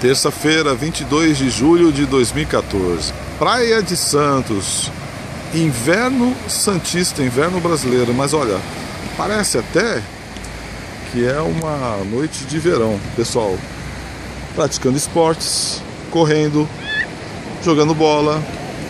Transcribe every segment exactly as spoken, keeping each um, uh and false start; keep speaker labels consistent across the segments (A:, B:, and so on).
A: Terça-feira, vinte e dois de julho de dois mil e quatorze. Praia de Santos. Inverno santista, inverno brasileiro. Mas olha, parece até que é uma noite de verão. Pessoal praticando esportes, correndo, jogando bola.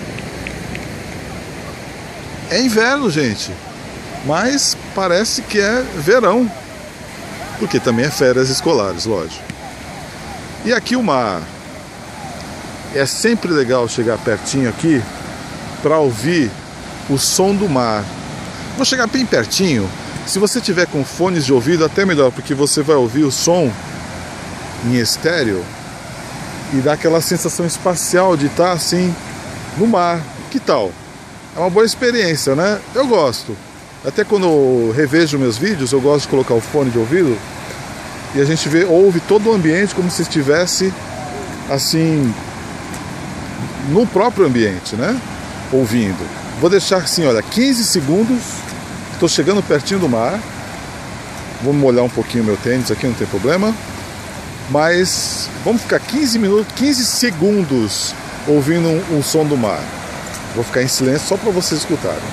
A: É inverno, gente. Mas parece que é verão. Porque também é férias escolares, lógico. E aqui o mar. É sempre legal chegar pertinho aqui para ouvir o som do mar. Vou chegar bem pertinho. Se você tiver com fones de ouvido, até melhor, porque você vai ouvir o som em estéreo e dá aquela sensação espacial de estar assim no mar. Que tal? É uma boa experiência, né? Eu gosto. Até quando eu revejo meus vídeos, eu gosto de colocar o fone de ouvido e a gente vê, ouve todo o ambiente como se estivesse assim no próprio ambiente, né? Ouvindo. Vou deixar assim, olha, quinze segundos. Estou chegando pertinho do mar. Vou molhar um pouquinho meu tênis aqui, não tem problema. Mas vamos ficar quinze minutos, quinze segundos ouvindo um, um som do mar. Vou ficar em silêncio só para vocês escutarem.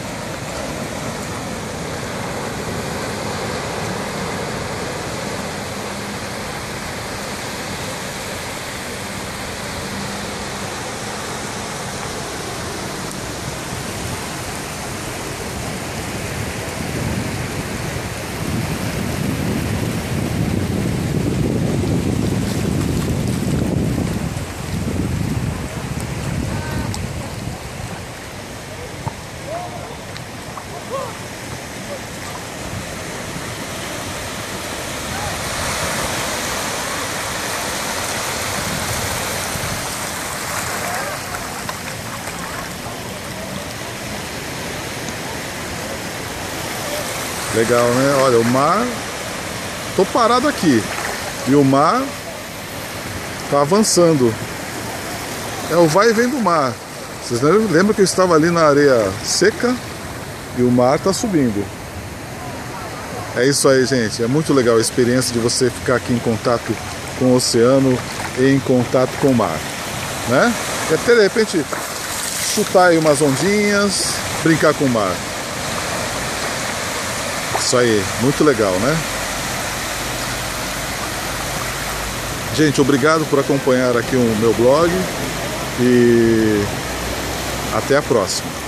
A: Legal, né? Olha, o mar... Tô parado aqui e o mar tá avançando. É o vai e vem do mar. Vocês lembram que eu estava ali na areia seca e o mar tá subindo. É isso aí, gente. É muito legal a experiência de você ficar aqui em contato com o oceano e em contato com o mar, né? E até de repente chutar aí umas ondinhas, brincar com o mar. Isso aí, muito legal, né? Gente, obrigado por acompanhar aqui o meu blog e até a próxima.